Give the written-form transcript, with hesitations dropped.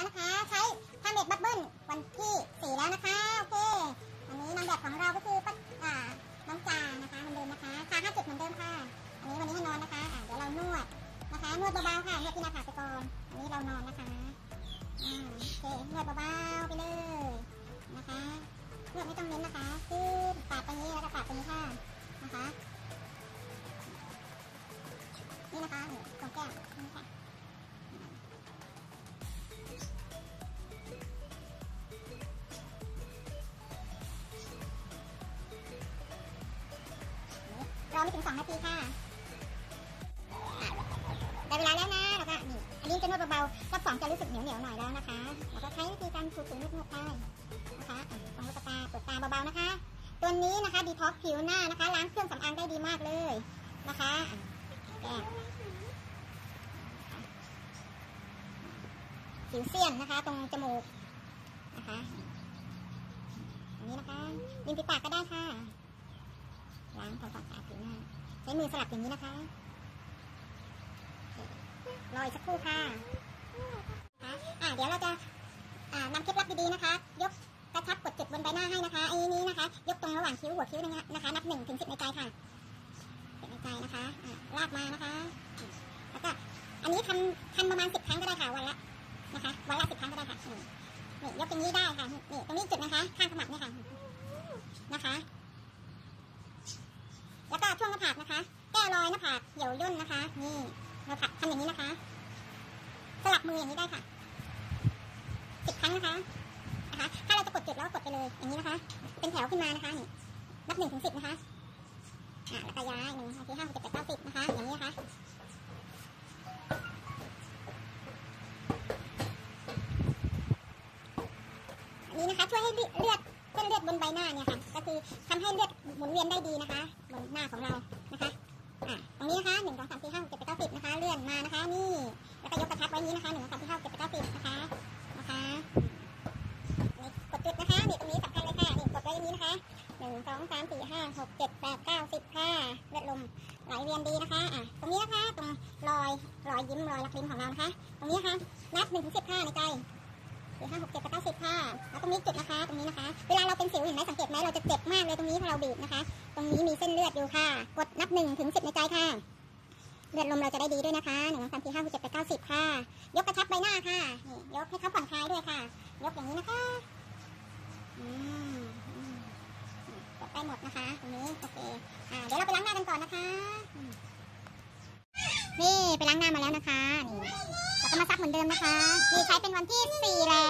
แล้วนะคะใช้ทำเน็ตบับเบิ้ลวันที่4แล้วนะคะโอเคอันนี้นางแบบของเราก็คือน้องจานะคะเหมือนเดิมนะคะขา5 จุดเหมือนเดิมค่ะวันนี้ให้นอนนะคะเดี๋ยวเรานวดนะคะนวดเบาๆค่ะนวดที่หน้าผากไปก่อนอันนี้เรานอนนะคะโอเคนวดเบาๆไปเลยนะคะนวดไม่ต้องเน้นนะคะคือปาดตรงนี้แล้วก็ปาดตรงนี้ค่ะนะคะนี่นะคะตรงแก้มนี่ค่ะรอไม่ถึง2 นาทีค่ะได้เวลาแล้วนะแล้วก็นี่อันนี้จะนวดเบาๆรอบ2จะรู้สึกเหนียวหน่อยแล้วนะคะแล้วก็ใช้วิธีการถูๆนวดๆไปนะคะตรงลูกตาเปิดตาเบาๆนะคะตัวนี้นะคะดีท็อกผิวหน้านะคะล้างเครื่องสำอางได้ดีมากเลยนะคะแก้ผิวเสี้ยนนะคะตรงจมูกนะคะอันนี้นะคะริมฝีปากก็ได้ค่ะล้างทำความสะอาดผิวหน้าใช้มือสลับอย่างนี้นะคะรออีกสักครู่ค่ะเดี๋ยวเราจะนำเคล็ดลับดีๆนะคะยกกระชับกดจุดบนใบหน้าให้นะคะอันนี้นะคะยกตรงระหว่างคิ้วหัวคิ้วนะคะนับ1 ถึง 10ในใจค่ะ10ในใจนะคะลากมานะคะแล้วก็อันนี้ทำประมาณ10 ครั้งก็ได้ค่ะวันละนะคะวันละ10 ครั้งก็ได้ค่ะนี่ยกตรงนี้ได้ค่ะนี่ตรงนี้จุดนะคะข้างขมับเนี่ยค่ะนะคะแล้วก็ช่วงหน้าผากนะคะแก้รอยหน้าผากเหี่ยวย่นนะคะนี่เราทำอย่างนี้นะคะสลับมืออย่างนี้ได้ค่ะ10 ครั้งนะคะถ้าเราจะกดจุดแล้วกดไปเลยอย่างนี้นะคะเป็นแถวขึ้นมานะคะนี่นับ1 ถึง 10นะคะแล้วก็ย้าย1 2 3 4 5 6 7 8 9 10นะคะอย่างนี้นะคะอันนี้นะคะช่วยให้เลือดเส้นเลือดบนใบหน้าเนี่ยค่ะก็คือทำให้เลือดหมุนเวียนได้ดีนะคะบนหน้าของเรานะคะตรงนี้นะคะ1 2 3 4 5 6 7 8 9 10นะคะเลื่อนมานะคะนี่แล้วก็ยกกระชับไว้นี้นะคะ1 2 3 4 5 6 7 8 9 10นะคะนี่กดจุดนะคะนี่ตรงนี้สำคัญเลยค่ะนี่กดไว้อย่างนี้นะคะ1 2 3 4 5 6 7 8 9 10ค่ะเลือดลมไหลเวียนดีนะคะตรงนี้นะคะตรงรอยยิ้มรอยรักยิ้มของเรานะคะตรงนี้นะคะนับ1 ถึง 10ค่ะในใจ4 5 6 7 8 9 10ค่ะแล้วตรงนี้จุดนะคะตรงนี้นะคะเวลาเราเป็นสิวเห็นไหมสังเกตไหมเราจะเจ็บมากเลยตรงนี้ถ้าเราบีบนะคะตรงนี้มีเส้นเลือดอยู่ค่ะกดนับ1 ถึง 10ในใจค่ะเลือดลมเราจะได้ดีด้วยนะคะ1 2 3 4 5 6 7 8 9 10ค่ะยกกระชับใบหน้าค่ะนี่ยกให้เขาผ่อนคลายด้วยค่ะยกอย่างนี้นะคะกดได้หมดนะคะตรงนี้โอเคเดี๋ยวเราไปล้างหน้ากันก่อนนะคะนี่ไปล้างหน้ามาแล้วนะคะนี่แล้วก็มาซักเหมือนเดิมนะคะนี่ใช้เป็นวันที่4แล้